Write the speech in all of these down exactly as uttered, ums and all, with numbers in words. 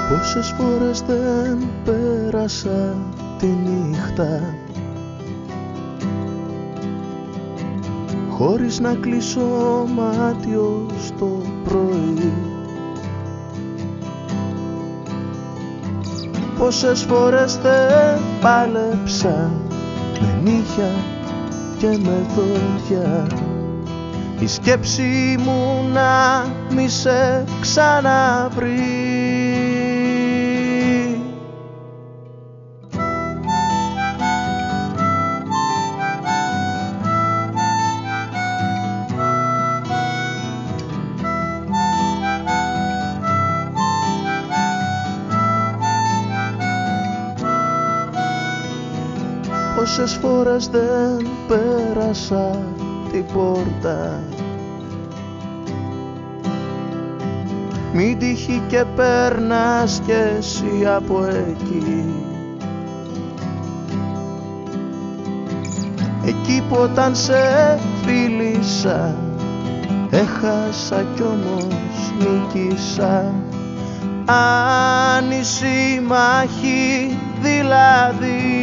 Πόσες φορές δεν πέρασα τη νύχτα χωρίς να κλείσω μάτιο στο πρωί. Πόσες φορές δεν πάλεψα με νύχια και με δόντια η σκέψη μου να μη σε ξαναβρει. Πόσες φορές δεν πέρασα την πόρτα, μην τύχει και περνάς κι εσύ από εκεί. Εκεί που όταν σε φίλησα έχασα κι όμως νίκησα. Άνηση μάχη δηλαδή.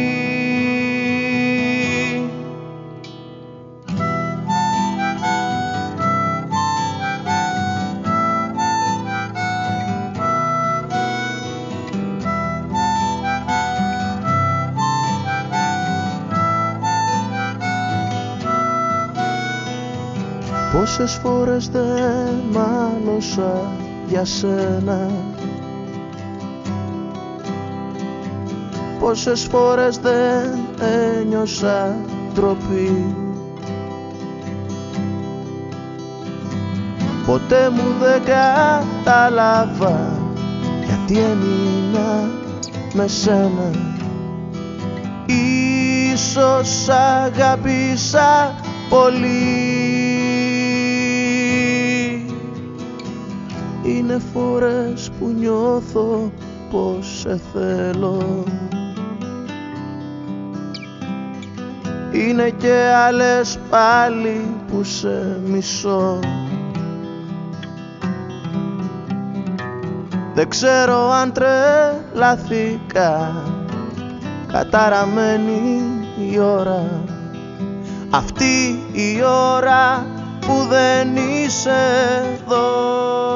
Πόσες φορές δεν μάλωσα για σένα, πόσες φορές δεν ένιωσα ντροπή. Ποτέ μου δεν κατάλαβα γιατί έμεινα με σένα. Ίσως αγάπησα πολύ. Είναι φορές που νιώθω πως σε θέλω, είναι και άλλες πάλι που σε μισώ. Δεν ξέρω αν τρελαθήκα, καταραμένη η ώρα, αυτή η ώρα που δεν είσαι εδώ.